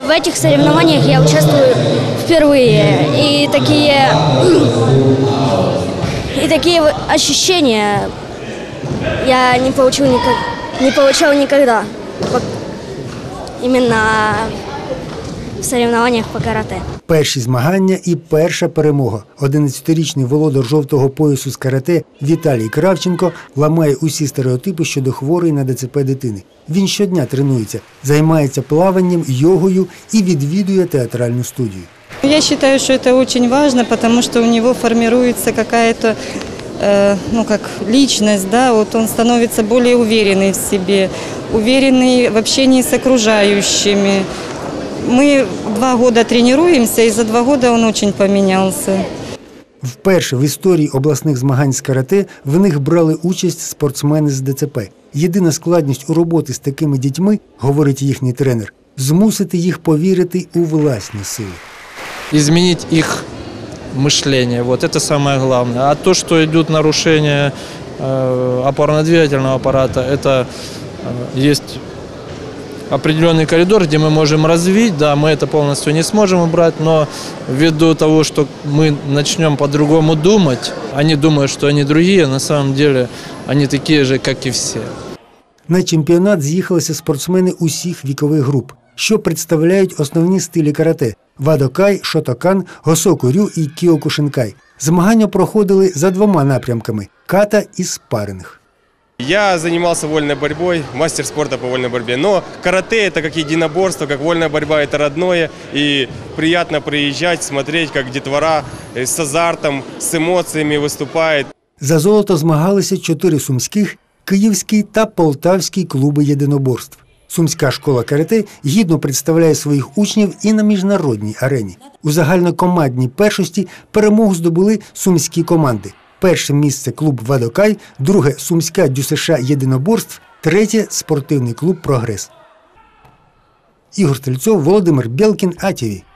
В этих соревнованиях я участвую впервые, и такие ощущения я не получал никогда, именно в соревнованиях по карате. Перші змагання і перша перемога. 11-річний володар жовтого поясу з карате Віталій Кравченко ламає усі стереотипи щодо хворої на ДЦП дитини. Він щодня тренується, займається плаванням, йогою і відвідує театральну студію. Я считаю, что это очень важно, потому что у него формируется какая-то личность, да, вот он становится более уверенный в себе, уверенный в общении с окружающими. Мы 2 года тренируемся, и за 2 года он очень поменялся. Вперше в історії обласних змагань з карате в них брали участь спортсмени з ДЦП. Єдина складність у роботі з такими дітьми, говорить їхній тренер, змусити їх повірити у власні сили. Изменить их мышление, вот это самое главное. А то, что идут нарушения опорно-двигательного аппарата, это есть определенный коридор, где мы можем развить, да, мы это полностью не сможем убрать, но ввиду того, что мы начнем по-другому думать, они думают, что они другие, на самом деле они такие же, как и все. На чемпіонат з'їхалися спортсмени усіх вікових груп, що представляють основні стилі карате – вадокай, шотокан, госоку-рю і кіокушинкай. Змагання проходили за 2 напрямками – ката і спарринг. Я занимался вольной борьбой, мастер спорта по вольной борьбе. Но карате – это как единоборство, как вольная борьба – это родное. И приятно приезжать, смотреть, как детвора с азартом, с эмоциями выступает. За золото змагалися 4 сумських, київський та полтавський клуби єдиноборств. Сумська школа карате гідно представляє своїх учнів і на міжнародній арені. У загальнокомандній першості перемогу здобули сумські команди. Перше місце – клуб «Вадокай», друге – Сумська ДЮСШ єдиноборств, третє – спортивний клуб «Прогрес». Ігор Стрільцов, Володимир Бєлкін, АТВ.